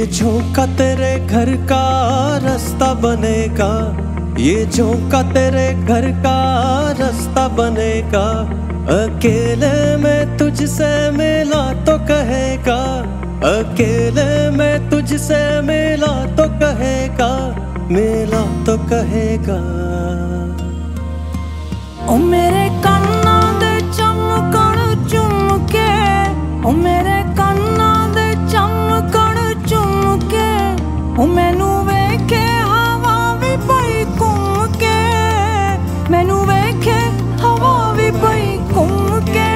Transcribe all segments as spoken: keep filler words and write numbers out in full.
ये झोंका तेरे घर का रास्ता बनेगा, ये झोंका तेरे घर का रास्ता बनेगा। अकेले में तुझसे मिला तो कहेगा, अकेले में तुझसे मिला तो कहेगा, मिला तो कहेगा। ओ मेरे कान्ना दे चमकण चुमके, ओ मेरे कान्ना दे चमकण चुमके, ओ मैनू वेखे हवा भी पई घूम के, मैनू वेखे हवा भी पई घूम के।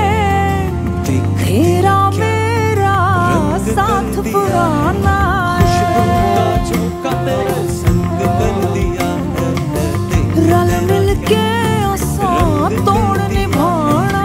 तेरा मेरा साथ पुराना झोंका तेरे संग कर दिया है, रल मिल के तोड़ निभाना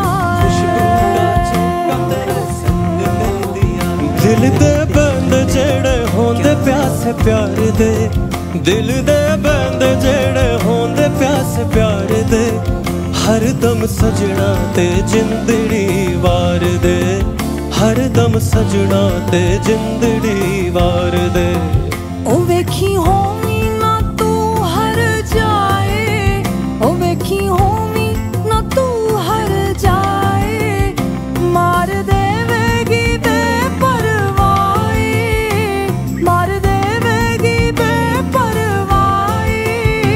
दिल दे बंद जेड़े होंदे प्यासे प्यार दे, दिल दे बंद जेड़े होंदे प्यासे प्यार दे। हर दम सजना ते जिंदड़ी वार दे, हर दम सजना ते जिंदड़ी वार दे। ओ वेखी होमी ना तू हर जाए, ओ वेखी होमी ना तू हर जाए, मार देवेगी बेपरवाही, मार देवेगी बेपरवाही।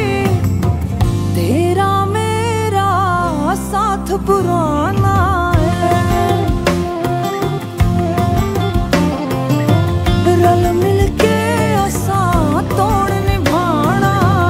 तेरा मेरा साथ पुराना है, रल मिल के तोड़ निभाना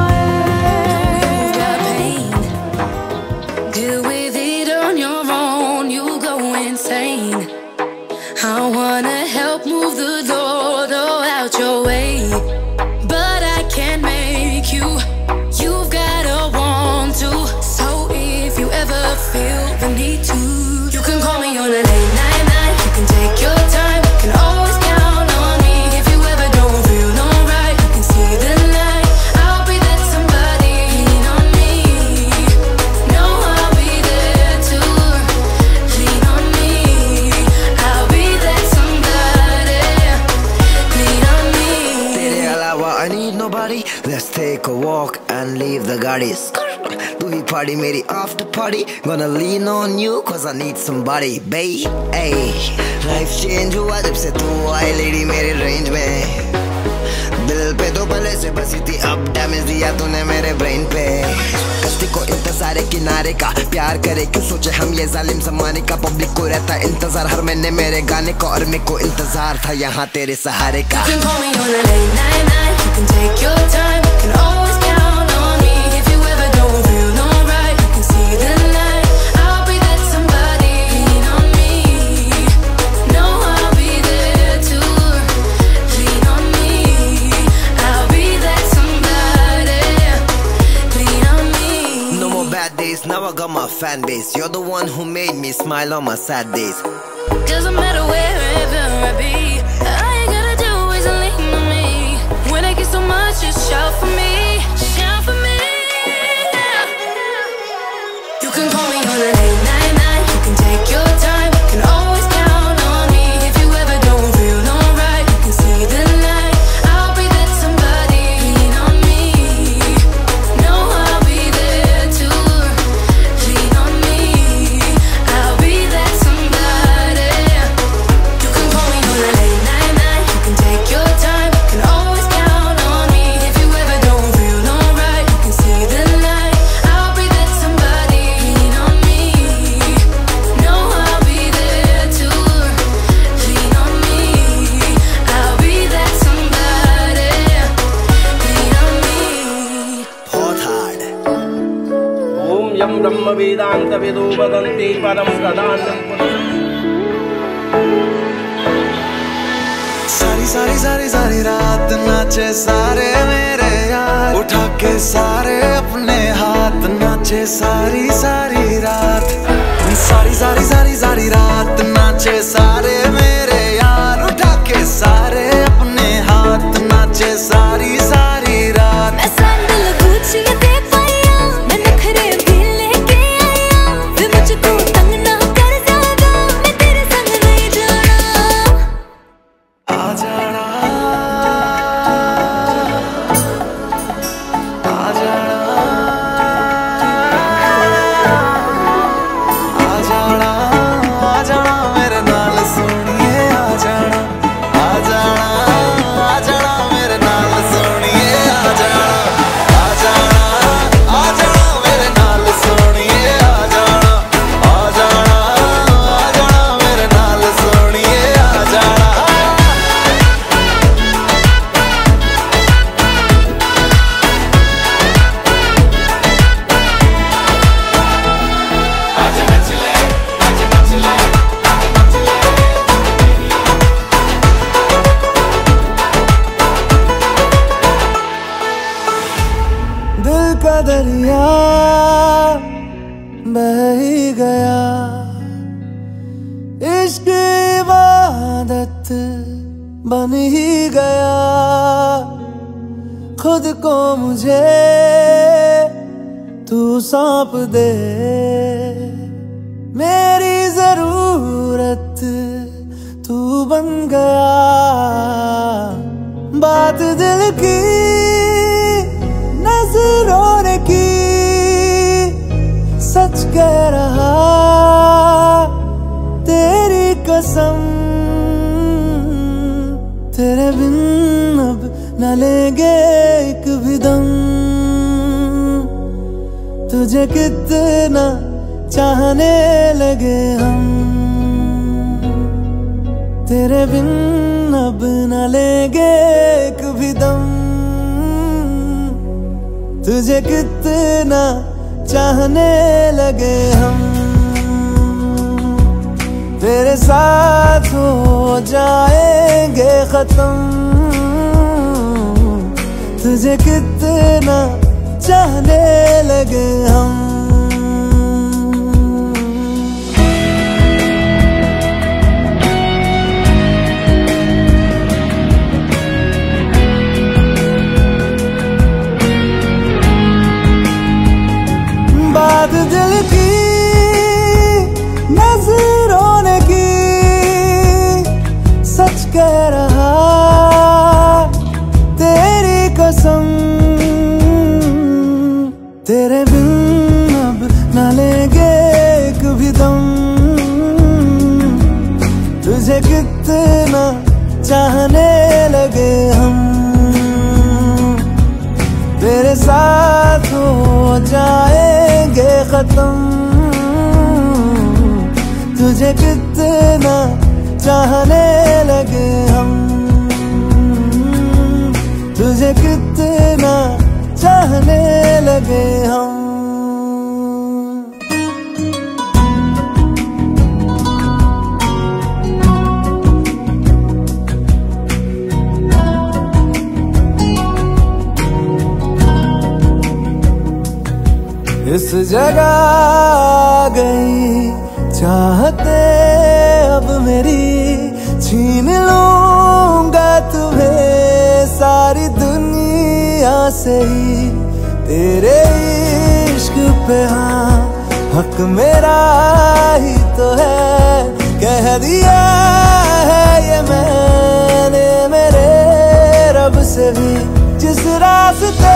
Deal with it on your own, you go insane. I wanna help move the door out your way, but I can't make you, you've gotta want to. So if you ever feel the need to, you can call me on a late night night, you can take your time, you can always count on me. If you ever don't feel alright, you can see the light, I'll be that somebody. Lean on me, no, I'll be there to lean on me. I'll be that somebody. Lean on me. तेरे अलावा I need nobody. Let's take a walk and leave the गाड़ी। तू ही party मेरी after party, gonna lean on you cause I need somebody, babe. Ay, life change हुआ जब से तू आई lady मेरे range में। दिल पे तो पहले से बसी थी, अब डैमेज दिया तूने मेरे ब्रेन पे। कश्ती को इंतजार है किनारे का, प्यार करे क्यों सोचे हम ये जालिम ज़माने का। पब्लिक को रहता इंतजार हर महीने मेरे गाने को, और मेरे को इंतजार था यहाँ तेरे सहारे का। You can call me on a late night night, you can take your time, you can always count on me. If you ever don't feel alright, you can see the light, I'll be that somebody. Lean on me, no, I'll be there to lean on me. I'll be that somebody. Lean on me. No more bad days, now I got my fan base. You're the one who made me smile on my sad days. Doesn't matter wherever I be, all you gotta do is lean on me. When I get so much, just shout for me, shout for me. You can call me on a late night night, you can take your time, you can always count on me. If you ever don't feel alright, you can see the light, I'll be that somebody. Lean on me, no, I'll be there to lean on me. I'll be that somebody. You can call me on a late night night, you can take your time, you can always count on me. If you ever don't feel alright, you can see the light, I'll be that somebody. Lean on me, no, I'll be there to lean on me. I'll be that somebody. Lean on me. बहुत hard. ओम यम ब्रह्म वेदांत वेदो वदन्ति परम प्रधानम पुरुषम्। सारी सारी सारी सारी रात नाचे सारे मेरे यार, उठा के सारे अपने हाथ नाचे सारी सारी रात। सारी सारी सारी सारी रात नाचे सारे मेरे यार, उठा के सारे अपने हाथ नाचे सारी सारी रात। मैं सैंडल गुच्ची दे पाया, मैं नखरे भी लेके आया, वे मुझको तंग ना कर ज्यादा, मैं तेरे संग नहीं जाना। आ जाना का दरिया बह ही गया, इश्क इबादत बन ही गया। खुद को मुझे तू सौंप दे, मेरी जरूरत तू बन गया। बात दिल की नजरों ने की, सच कह रहा तेरी कसम। तेरे बिन अब न लेंगे एक भी दम, तुझे कितना चाहने लगे हम। तेरे बिन अब न लेंगे एक भी दम, तुझे कितना चाहने लगे हम। तेरे साथ हो जाएंगे खत्म, तुझे कितना चाहने लगे हम। बात दिल की नजरों ने की, सच कह रहा तेरी कसम। तेरे बिन अब न लेंगे एक भी दम, तुझे कितना चाहने लगे हम। तेरे साथ हो जाएंगे खत्म, तुझे कितना चाहने लगे हम। तुझे कितना चाहने लगे हम। इस जगह आ गई चाहते अब मेरी, छीन लूंगा तुम्हें सारी दुनिया से ही। तेरे इश्क पे हाँ हक मेरा ही तो है, कह दिया है ये मैंने मेरे रब से भी। जिस रास्ते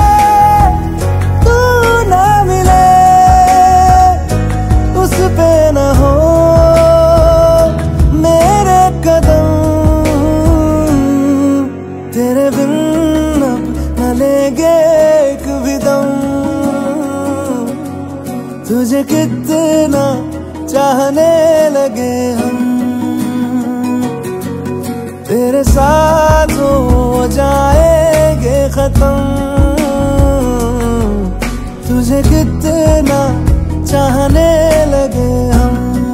ना मिले उस पे न हो मेरे कदम। तेरे बिन अब न लेंगे एक भी दम, तुझे कितना चाहने लगे हम। तेरे साथ हो जाएंगे खत्म, तुझे कितना चाहने लगे हम।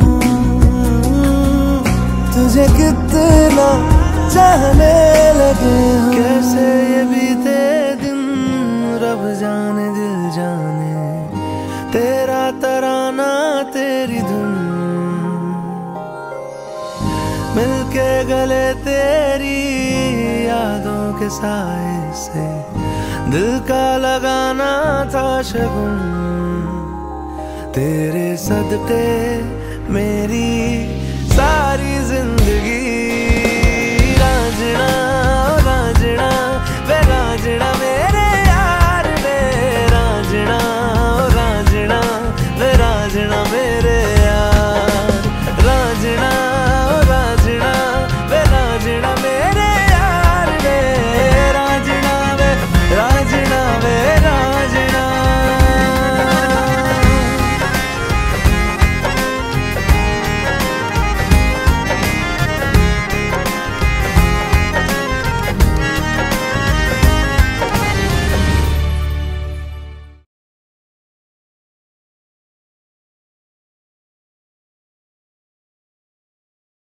तुझे कितना चाहने लगे हम। कैसे ये बीते दिन रब जाने दिल जाने, तेरा तराना तेरी धुन मिलके गले तेरी यादों के साए से। दिल का लगाना था शगुन, तेरे सदके मेरी सारी जिंदगी